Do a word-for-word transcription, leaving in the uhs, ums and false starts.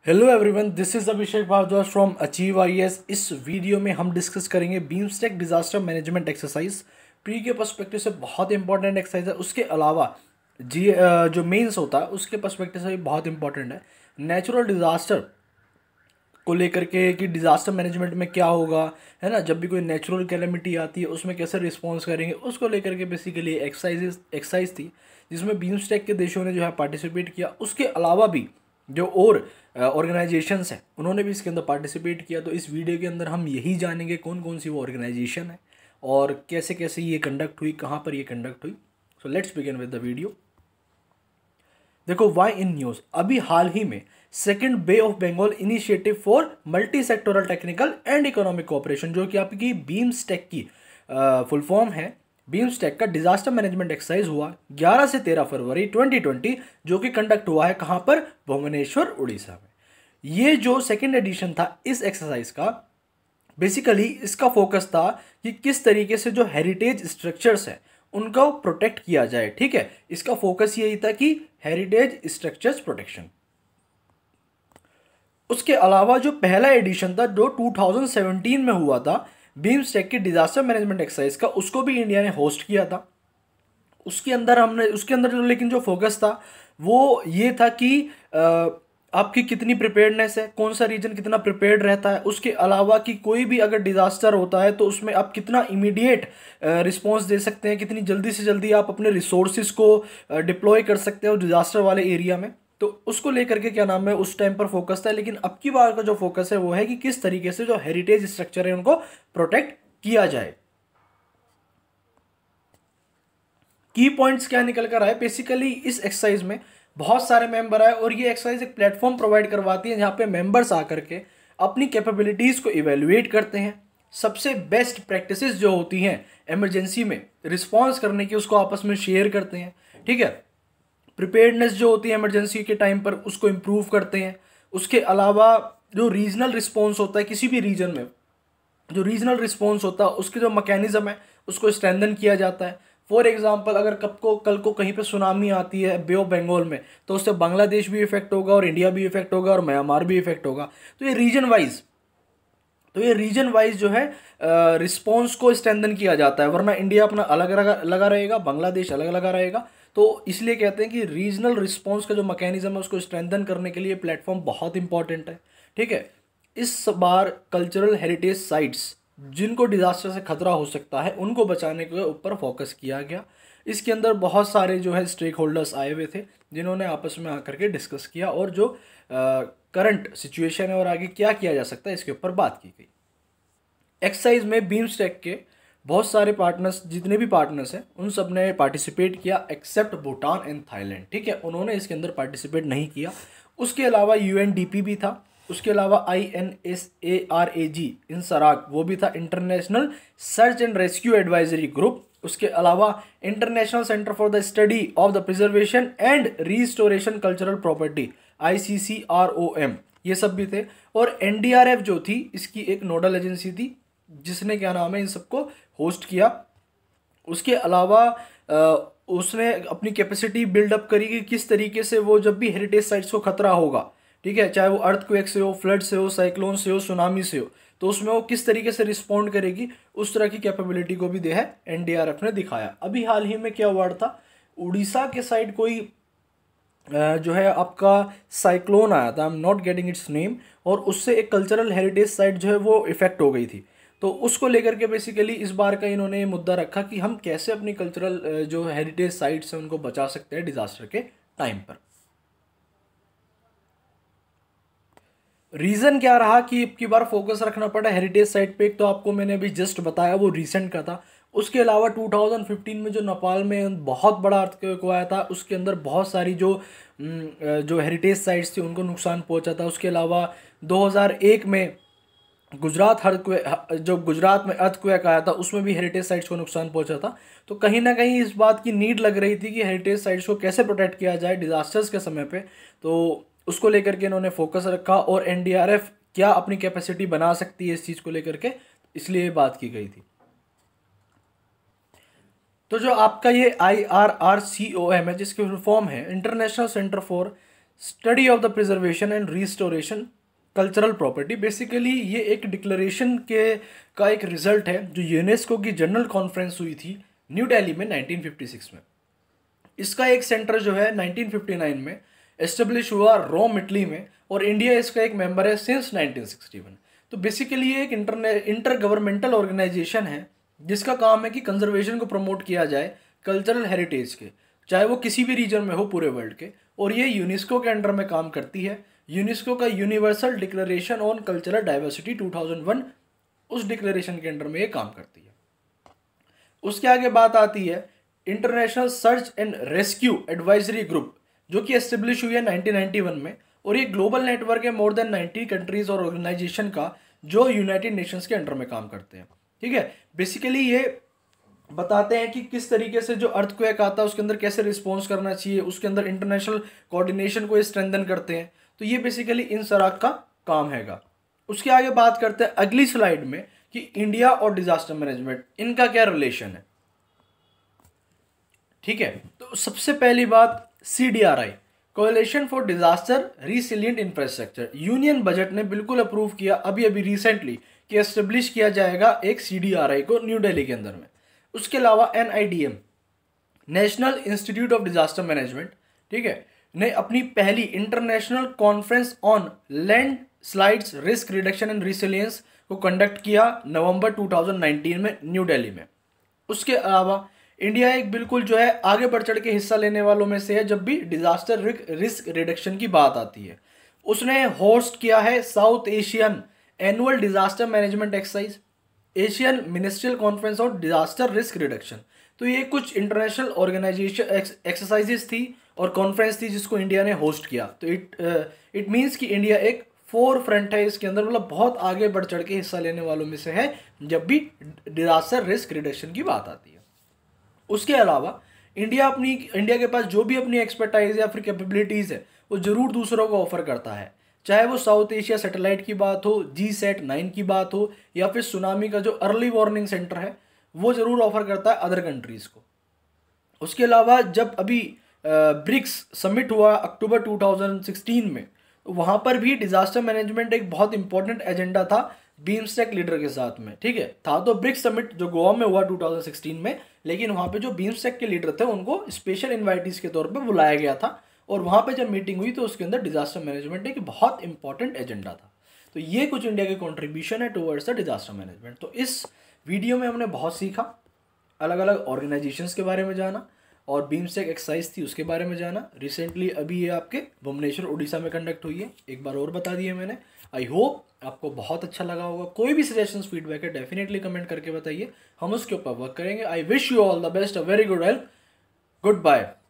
Hello everyone, this is Abhishek Bharadwaj from achieve I A S. इस वीडियो में हम डिस्कस करेंगे BIMSTEC disaster management exercise. Pre के पर्सपेक्टिव से बहुत इंपॉर्टेंट एक्सरसाइज है। उसके अलावा जी अ, जो मेंस होता है उसके पर्सपेक्टिव से भी बहुत इंपॉर्टेंट है। नेचुरल डिजास्टर को लेकर के कि डिजास्टर मैनेजमेंट में क्या होगा, है ना, जब भी कोई नेचुरल कैलेमिटी आती है उसमें कैसे रिस्पॉन्स करेंगे, उसको लेकर के बेसिकली एक्सरसाइज एक्सरसाइज थी जिसमें बीमस्टेक के देशों ने जो है पार्टिसिपेट किया। उसके अलावा भी जो और ऑर्गेनाइजेशंस हैं उन्होंने भी इसके अंदर पार्टिसिपेट किया। तो इस वीडियो के अंदर हम यही जानेंगे कौन कौन सी वो ऑर्गेनाइजेशन है और कैसे कैसे ये कंडक्ट हुई, कहाँ पर ये कंडक्ट हुई। So let's begin with the video. देखो, वाई इन न्यूज़ अभी हाल ही में second bay of Bengal initiative for multi sectoral technical and economic cooperation, जो कि आपकी बीम्सटेक की फुल फॉर्म है। बीम्सटेक का डिजास्टर मैनेजमेंट एक्सरसाइज हुआ ग्यारह से तेरह फरवरी ट्वेंटी ट्वेंटी, जो कि कंडक्ट हुआ है कहाँ पर, भुवनेश्वर उड़ीसा में। ये जो सेकंड एडिशन था इस एक्सरसाइज का, बेसिकली इसका फोकस था कि किस तरीके से जो हेरिटेज स्ट्रक्चर्स है उनको प्रोटेक्ट किया जाए। ठीक है, इसका फोकस यही था कि हेरिटेज स्ट्रक्चर्स प्रोटेक्शन। उसके अलावा जो पहला एडिशन था जो टू थाउजेंड सेवेंटीन में हुआ था बीमस्टेक की डिजास्टर मैनेजमेंट एक्सरसाइज का, उसको भी इंडिया ने होस्ट किया था। उसके अंदर हमने उसके अंदर जो लेकिन जो फोकस था वो ये था कि आ, आपकी कितनी प्रिपेयर्डनेस है, कौन सा रीजन कितना प्रिपेयर्ड रहता है। उसके अलावा कि कोई भी अगर डिजास्टर होता है तो उसमें आप कितना इमीडिएट रिस्पॉन्स दे सकते हैं, कितनी जल्दी से जल्दी आप अपने रिसोर्सेज को डिप्लॉय कर सकते हो डिजास्टर वाले एरिया में। तो उसको लेकर के क्या नाम है उस टाइम पर फोकस था। लेकिन अब की बार का जो फोकस है वो है कि किस तरीके से जो हेरिटेज स्ट्रक्चर है उनको प्रोटेक्ट किया जाए। की पॉइंट्स क्या निकल कर आए, बेसिकली इस एक्सरसाइज में बहुत सारे मेंबर आए और ये एक्सरसाइज एक प्लेटफॉर्म प्रोवाइड करवाती है जहाँ पे मेंबर्स आकर के अपनी कैपेबिलिटीज़ को इवेलुएट करते हैं। सबसे बेस्ट प्रैक्टिसेस जो होती हैं इमरजेंसी में रिस्पॉन्स करने की उसको आपस में शेयर करते हैं। ठीक है, प्रिपेयर्डनेस जो होती है इमरजेंसी के टाइम पर उसको इम्प्रूव करते हैं। उसके अलावा जो रीजनल रिस्पॉन्स होता है किसी भी रीजन में, जो रीजनल रिस्पॉन्स होता है उसके जो मैकेनिज्म है उसको स्ट्रेंथन किया जाता है। फॉर एग्जांपल, अगर कब को कल को कहीं पे सुनामी आती है बे ऑफ बंगाल में, तो उससे बांग्लादेश भी इफेक्ट होगा और इंडिया भी इफेक्ट होगा और म्यांमार भी इफेक्ट होगा। तो ये रीजन वाइज तो ये रीजन वाइज जो है रिस्पॉन्स को स्ट्रेंथन किया जाता है, वरना इंडिया अपना अलग लगा लगा रहेगा, बांग्लादेश अलग लगा रहेगा। तो इसलिए कहते हैं कि रीजनल रिस्पॉन्स का जो मैकेनिज्म है उसको स्ट्रेंथन करने के लिए प्लेटफॉर्म बहुत इंपॉर्टेंट है। ठीक है, इस बार कल्चरल हेरिटेज साइट्स जिनको डिजास्टर से खतरा हो सकता है उनको बचाने के ऊपर फोकस किया गया। इसके अंदर बहुत सारे जो है स्टेक होल्डर्स आए हुए थे जिन्होंने आपस में आकर के डिस्कस किया और जो करंट सिचुएशन है और आगे क्या किया जा सकता है इसके ऊपर बात की गई। एक्सरसाइज में बीमस्टेक के बहुत सारे पार्टनर्स, जितने भी पार्टनर्स हैं उन सब ने पार्टिसिपेट किया एक्सेप्ट भूटान एंड थाईलैंड। ठीक है, उन्होंने इसके अंदर पार्टिसिपेट नहीं किया। उसके अलावा यू एन डी पी भी था। उसके अलावा I N S A R A G इन सराग वो भी था, international search and rescue advisory group. उसके अलावा international centre for the study of the preservation and restoration cultural property I C C R O M, ये सब भी थे। और एन डी आर एफ जो थी इसकी एक नोडल एजेंसी थी जिसने क्या नाम है इन सबको होस्ट किया। उसके अलावा उसने अपनी कैपेसिटी बिल्डअप करी कि किस तरीके से वो जब भी हेरिटेज साइट्स को खतरा होगा, ठीक है, चाहे वो अर्थक्वेक से हो, फ्लड से हो, साइक्लोन से हो, सुनामी से हो, तो उसमें वो किस तरीके से रिस्पॉन्ड करेगी, उस तरह की कैपेबिलिटी को भी दे है एन डी आर एफ ने दिखाया। अभी हाल ही में क्या हुआ था, उड़ीसा के साइड कोई जो है आपका साइक्लोन आया था, I am not getting its name, और उससे एक कल्चरल हेरिटेज साइट जो है वो इफेक्ट हो गई थी। तो उसको लेकर के बेसिकली इस बार का इन्होंने ये मुद्दा रखा कि हम कैसे अपनी कल्चरल जो हेरिटेज साइट्स हैं उनको बचा सकते हैं डिजास्टर के टाइम पर। रीज़न क्या रहा कि अब की बार फोकस रखना पड़ा हेरिटेज साइट पे, एक तो आपको मैंने अभी जस्ट बताया वो रिसेंट का था। उसके अलावा टू थाउजेंड फिफ्टीन में जो नेपाल में बहुत बड़ा अर्थक्वेक आया था उसके अंदर बहुत सारी जो जो हेरिटेज साइट्स थी उनको नुकसान पहुंचा था। उसके अलावा दो हज़ार एक में गुजरात अर्थक्वेक जो गुजरात में अर्थक्वेक आया था उसमें भी हेरिटेज साइट्स को नुकसान पहुंचा था। तो कहीं ना कहीं इस बात की नीड लग रही थी कि हेरिटेज साइट्स को कैसे प्रोटेक्ट किया जाए डिजास्टर्स के समय पे, तो उसको लेकर के इन्होंने फोकस रखा। और एन डी आर एफ क्या अपनी कैपेसिटी बना सकती है इस चीज़ को लेकर के, इसलिए बात की गई थी। तो जो आपका ये I R R C O M है जिसकी फुल फॉर्म है international centre for study of the preservation and restoration cultural property. Basically ये एक डिक्लेरेशन के का एक रिजल्ट है जो यूनेस्को की जनरल कॉन्फ्रेंस हुई थी न्यू दिल्ली में नाइनटीन फिफ्टी सिक्स में। इसका एक सेंटर जो है नाइनटीन फिफ्टी नाइन में एस्टेब्लिश हुआ रोम इटली में, और इंडिया इसका एक मेंबर है सिंस नाइनटीन सिक्सटी वन। तो बेसिकली ये एक इंटरने इंटर गवर्नमेंटल ऑर्गेनाइजेशन है जिसका काम है कि कंजर्वेशन को प्रमोट किया जाए कल्चरल हेरिटेज के, चाहे वो किसी भी रीजन में हो पूरे वर्ल्ड के, और ये यूनेस्को के अंडर में काम करती है। यूनेस्को का universal declaration on cultural diversity two thousand one, उस डिक्लेरेशन के अंडर में ये काम करती है। उसके आगे बात आती है international search and rescue advisory group, जो कि एस्टेब्लिश हुई है नाइनटीन नाइंटी वन में, और ये ग्लोबल नेटवर्क है मोर देन नाइंटी कंट्रीज और ऑर्गेनाइजेशन का जो यूनाइटेड नेशंस के अंडर में काम करते हैं। ठीक है, बेसिकली ये बताते हैं कि किस तरीके से जो अर्थक्वेक आता है उसके अंदर कैसे रिस्पॉन्स करना चाहिए, उसके अंदर इंटरनेशनल कोऑर्डिनेशन को स्ट्रेंथन करते हैं। तो ये बेसिकली इन सराग का काम हैगा। उसके आगे बात करते हैं अगली स्लाइड में कि इंडिया और डिजास्टर मैनेजमेंट इनका क्या रिलेशन है। ठीक है, तो सबसे पहली बात C D R I, coalition for disaster resilient infrastructure, union budget ने बिल्कुल अप्रूव किया अभी अभी रिसेंटली कि एस्टेब्लिश किया जाएगा एक सी डी आर आई को न्यू दिल्ली के अंदर में। उसके अलावा N I D M, national institute of disaster management, ठीक है, ने अपनी पहली international conference on land slides risk reduction and resilience को कंडक्ट किया नवंबर टू थाउजेंड नाइनटीन में न्यू दिल्ली में। उसके अलावा इंडिया एक बिल्कुल जो है आगे बढ़ चढ़ के हिस्सा लेने वालों में से है जब भी डिजास्टर रिस्क रिडक्शन की बात आती है। उसने होस्ट किया है south Asian annual disaster management exercise, Asian ministerial conference on disaster risk reduction. तो ये कुछ इंटरनेशनल ऑर्गेनाइजेशन एक्सरसाइजेस थी और कॉन्फ्रेंस थी जिसको इंडिया ने होस्ट किया। तो इट इट मीन्स कि इंडिया एक फोर फ्रंट है इसके अंदर, मतलब बहुत आगे बढ़ चढ़ के हिस्सा लेने वालों में से है जब भी डिजास्टर रिस्क रिडक्शन की बात आती है। उसके अलावा इंडिया अपनी इंडिया के पास जो भी अपनी एक्सपर्टाइज या फिर कैपेबिलिटीज़ है वो जरूर दूसरों को ऑफर करता है, चाहे वो साउथ एशिया सैटेलाइट की बात हो, जी सेट नाइन की बात हो, या फिर सुनामी का जो अर्ली वार्निंग सेंटर है वो जरूर ऑफर करता है अदर कंट्रीज़ को। उसके अलावा जब अभी ब्रिक्स समिट हुआ अक्टूबर टू थाउजेंड सिक्सटीन में, तो वहाँ पर भी डिजास्टर मैनेजमेंट एक बहुत इंपॉर्टेंट एजेंडा था बीम्स्टेक लीडर के साथ में। ठीक है, था तो ब्रिक्स समिट जो गोवा में हुआ टू थाउजेंड सिक्सटीन में, लेकिन वहाँ पे जो बीम्स्टेक के लीडर थे उनको स्पेशल इन्वाइटीज के तौर पे बुलाया गया था, और वहाँ पे जब मीटिंग हुई तो उसके अंदर डिजास्टर मैनेजमेंट एक बहुत इंपॉर्टेंट एजेंडा था। तो ये कुछ इंडिया के कॉन्ट्रीब्यूशन है टुवर्ड्स द डिजास्टर मैनेजमेंट। तो इस वीडियो में हमने बहुत सीखा, अलग अलग ऑर्गेनाइजेशंस के बारे में जाना, और बीम्स्टेक एक्सरसाइज थी उसके बारे में जाना। रिसेंटली अभी ये आपके भुवनेश्वर उड़ीसा में कंडक्ट हुई है, एक बार और बता दिए मैंने। आई होप आपको बहुत अच्छा लगा होगा। कोई भी सजेशंस फीडबैक है डेफिनेटली कमेंट करके बताइए, हम उसके ऊपर वर्क करेंगे। I wish you all the best, a very good health, good bye.